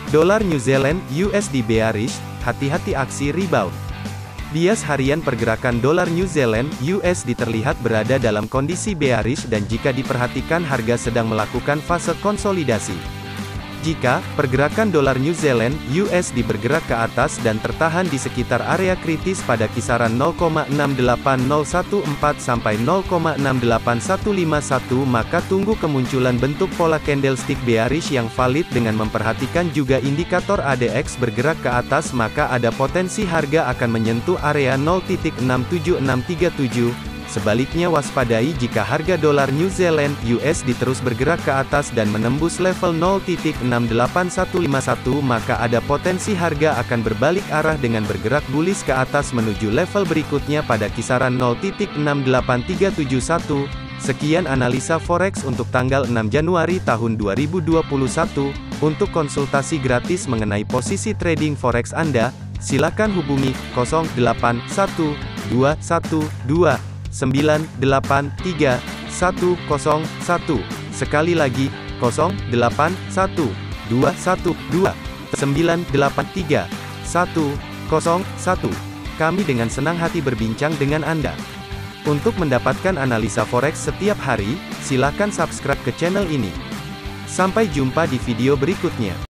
Dolar New Zealand USD bearish, hati-hati aksi rebound. Bias harian pergerakan dolar New Zealand USD terlihat berada dalam kondisi bearish dan jika diperhatikan harga sedang melakukan fase konsolidasi. Jika pergerakan dolar New Zealand USD bergerak ke atas dan tertahan di sekitar area kritis pada kisaran 0,68014 sampai 0,68151 maka tunggu kemunculan bentuk pola candlestick bearish yang valid dengan memperhatikan juga indikator ADX bergerak ke atas maka ada potensi harga akan menyentuh area 0.67637. Sebaliknya waspadai jika harga dolar New Zealand USD terus bergerak ke atas dan menembus level 0.68151 maka ada potensi harga akan berbalik arah dengan bergerak bullish ke atas menuju level berikutnya pada kisaran 0.68371. Sekian analisa forex untuk tanggal 6 Januari tahun 2021. Untuk konsultasi gratis mengenai posisi trading forex Anda, silakan hubungi 081212 983101. Sekali lagi, 081212983101. Kami dengan senang hati berbincang dengan Anda. Untuk mendapatkan analisa forex setiap hari, silakan subscribe ke channel ini. Sampai jumpa di video berikutnya.